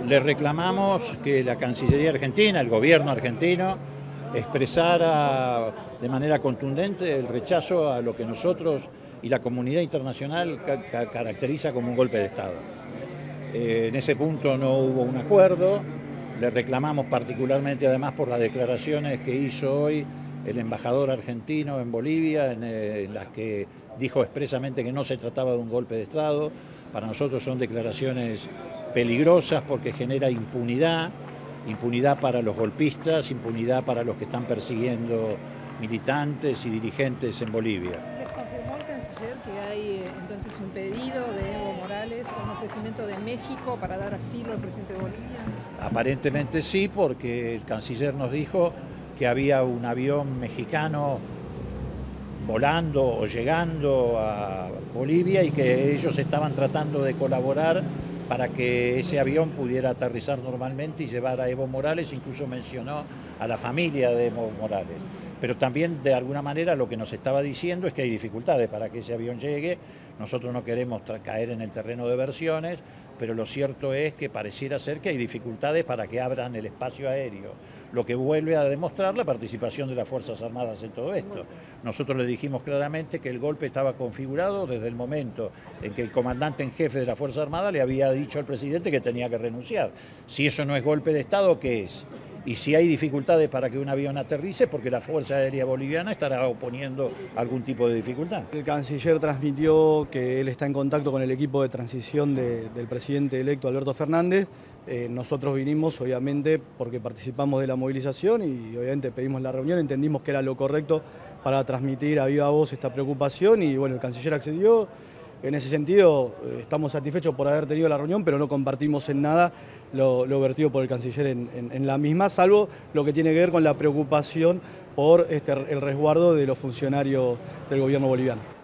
Le reclamamos que la Cancillería Argentina, el gobierno argentino, expresara de manera contundente el rechazo a lo que nosotros y la comunidad internacional caracteriza como un golpe de Estado. En ese punto no hubo un acuerdo. Le reclamamos particularmente además por las declaraciones que hizo hoy el embajador argentino en Bolivia, en las que dijo expresamente que no se trataba de un golpe de Estado. Para nosotros son declaraciones peligrosas porque genera impunidad para los golpistas, impunidad para los que están persiguiendo militantes y dirigentes en Bolivia. ¿Les confirmó el canciller que hay entonces un pedido de Evo Morales, un ofrecimiento de México para dar asilo al presidente de Bolivia? Aparentemente sí, porque el canciller nos dijo que había un avión mexicano volando o llegando a Bolivia y que ellos estaban tratando de colaborar para que ese avión pudiera aterrizar normalmente y llevar a Evo Morales. Incluso mencionó a la familia de Evo Morales. Pero también de alguna manera lo que nos estaba diciendo es que hay dificultades para que ese avión llegue. Nosotros no queremos caer en el terreno de versiones, pero lo cierto es que pareciera ser que hay dificultades para que abran el espacio aéreo, lo que vuelve a demostrar la participación de las Fuerzas Armadas en todo esto. Nosotros le dijimos claramente que el golpe estaba configurado desde el momento en que el comandante en jefe de la Fuerza Armada le había dicho al presidente que tenía que renunciar. Si eso no es golpe de Estado, ¿qué es? Y si hay dificultades para que un avión aterrice, porque la Fuerza Aérea Boliviana estará oponiendo algún tipo de dificultad. El canciller transmitió que él está en contacto con el equipo de transición del presidente electo Alberto Fernández. Nosotros vinimos, obviamente, porque participamos de la movilización y obviamente pedimos la reunión, entendimos que era lo correcto para transmitir a viva voz esta preocupación y bueno, el canciller accedió. En ese sentido, estamos satisfechos por haber tenido la reunión, pero no compartimos en nada lo vertido por el canciller en la misma, salvo lo que tiene que ver con la preocupación por el resguardo de los funcionarios del gobierno boliviano.